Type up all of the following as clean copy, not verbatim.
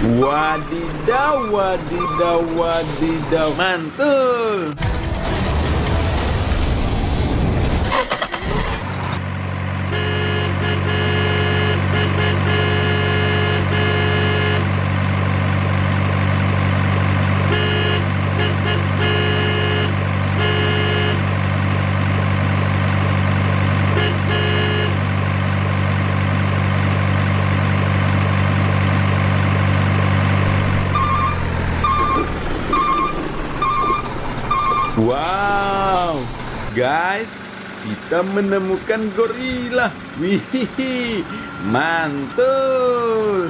Wadidaw, wadidaw, wadidaw, mantul. Wow, guys, kita menemukan gorila. Wih, mantul.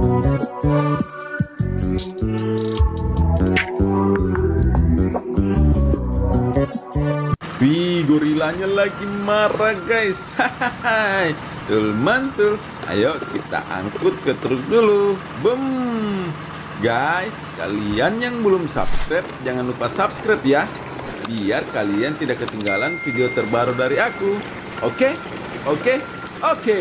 Wih, gorilanya lagi marah, guys. Hahaha, mantul. Ayo kita angkut ke truk dulu. Bum. Guys, kalian yang belum subscribe, jangan lupa subscribe ya, biar kalian tidak ketinggalan video terbaru dari aku. Oke? Oke? Oke.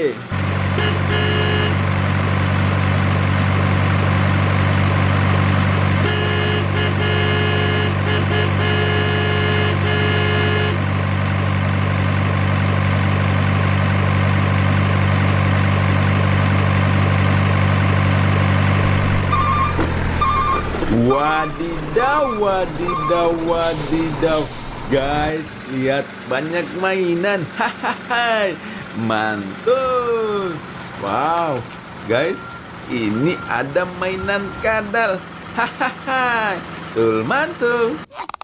Wadidaw, wadidaw, wadidaw. Guys, lihat banyak mainan. Hahaha, mantul. Wow, guys, ini ada mainan kadal. Hahaha, mantul.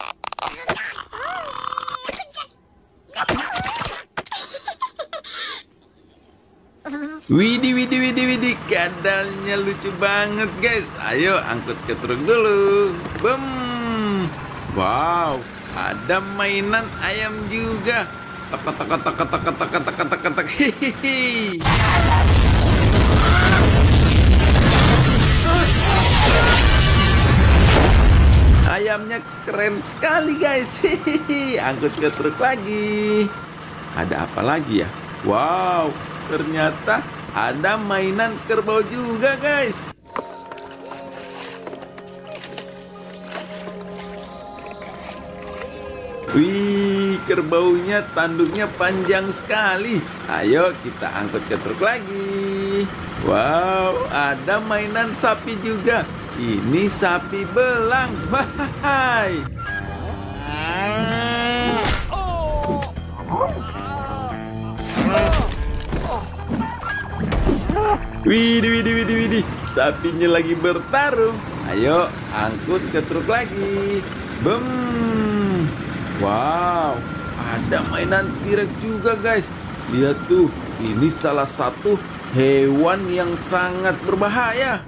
Widih, widih, widih, widih, kadalnya lucu banget, guys. Ayo angkut ke truk dulu. Bum. Wow, ada mainan ayam juga. Tek tek tek tek tek tek tek tek tek tek. Hihihi. Ayamnya keren sekali, guys. Hihihi. Angkut ke truk lagi. Ada apa lagi ya? Wow, ternyata ada mainan kerbau juga, guys. Wih, kerbaunya tanduknya panjang sekali. Ayo kita angkut ke truk lagi. Wow, ada mainan sapi juga. Ini sapi belang. Wahai. Widih, widih, widih, widih, sapinya lagi bertarung. Ayo angkut ke truk lagi. Bum. Wow, ada mainan T-Rex juga, guys. Lihat tuh, ini salah satu hewan yang sangat berbahaya.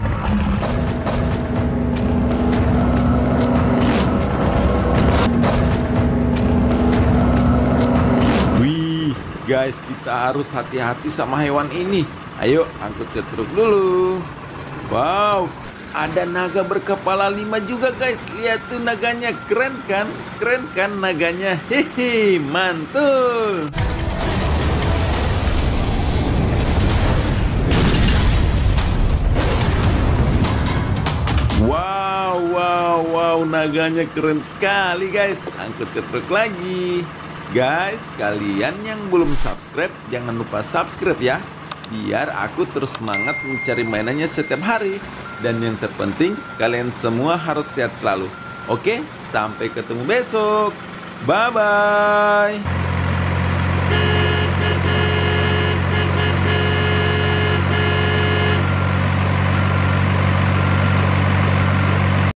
Wih, guys, kita harus hati-hati sama hewan ini. Ayo angkut ke truk dulu. Wow, ada naga berkepala 5 juga, guys. Lihat tuh naganya, keren kan? Keren kan naganya? Hehe, mantul. Wow, wow, wow, naganya keren sekali, guys. Angkut ke truk lagi. Guys, kalian yang belum subscribe, jangan lupa subscribe ya, biar aku terus semangat mencari mainannya setiap hari. Dan yang terpenting, kalian semua harus sehat selalu. Oke, sampai ketemu besok. Bye-bye.